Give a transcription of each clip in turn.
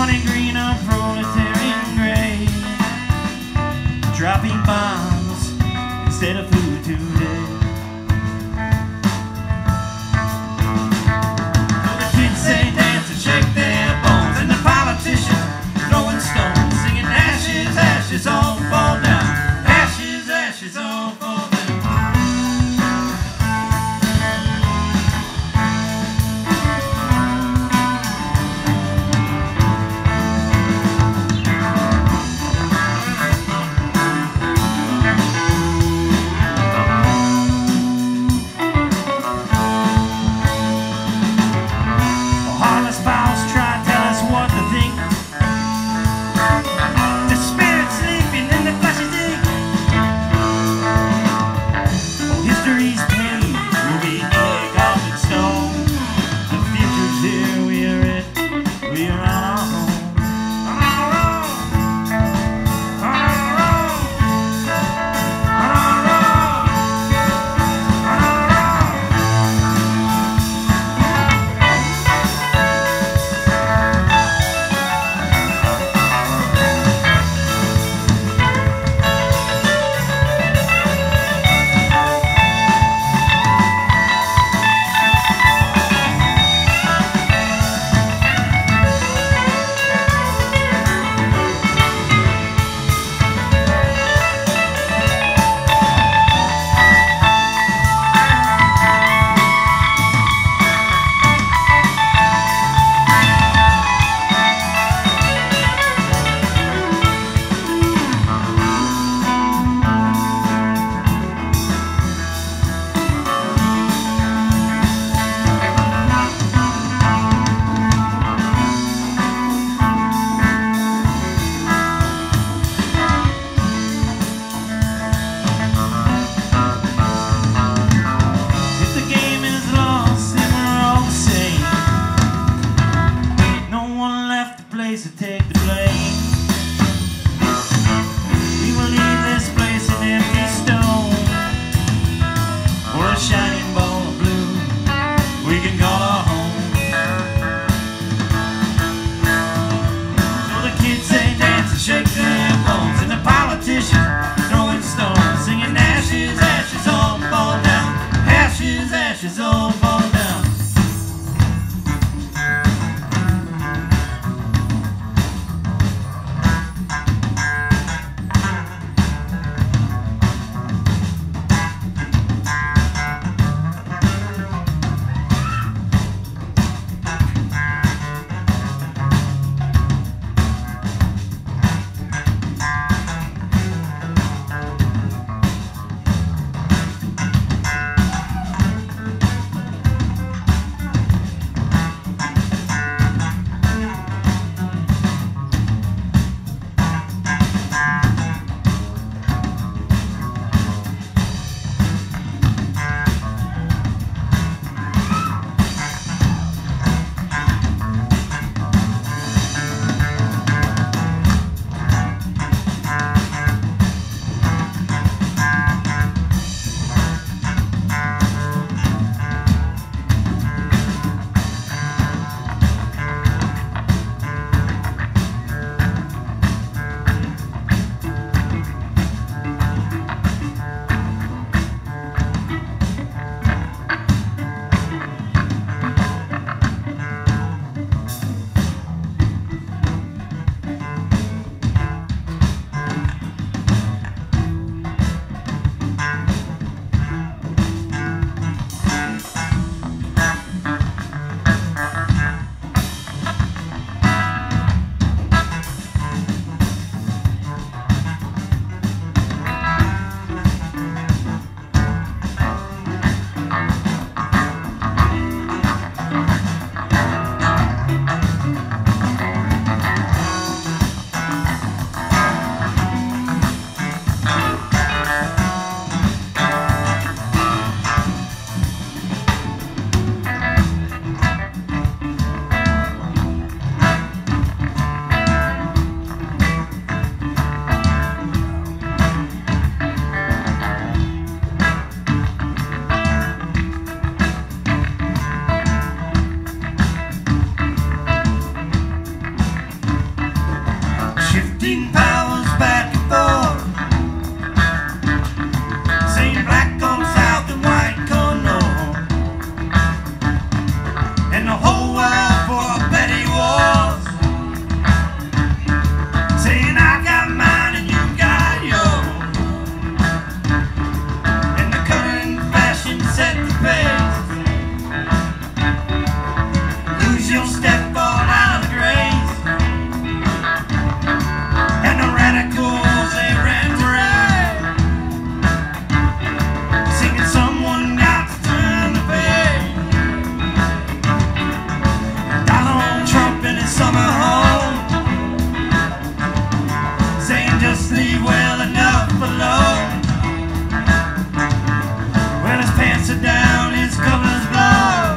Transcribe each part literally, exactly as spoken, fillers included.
morning green on proletarian grave, dropping bombs instead of food today. So the kids say dance and shake their bones, and the politicians throwing stones, singing ashes, ashes, all fall down. Ashes, ashes, all fall down. shifting powers back and forth, saying black on south and white on north, and the whole world for a petty wars, saying I got mine and you got yours, and the current fashion set the pace. Lose your step, fall out of grace, and the radicals they ran parade, singing someone got to turn the page. Donald Trump in his summer home, saying just leave well enough alone. Well, his pants are down, his colors blow,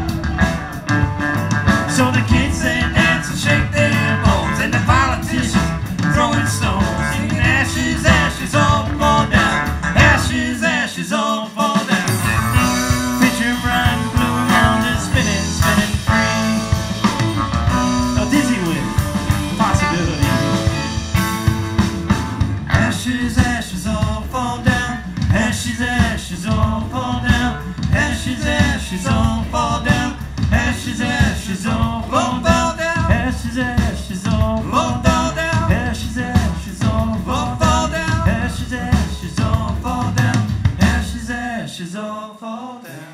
so the kids they dance and shake their bones, and the politicians throwing stones, singing ashes, ashes all fall down, ashes, ashes all fall down. Picture bright blue mountains spinning, spinning free, so dizzy with possibility. Ashes, ashes all fall down, ashes, ashes all fall down, ashes, ashes all fall down, ashes, ashes all fall down, ashes, ashes all fall down, ashes, ashes all fall down, ashes, ashes all fall down, ashes, ashes all fall down.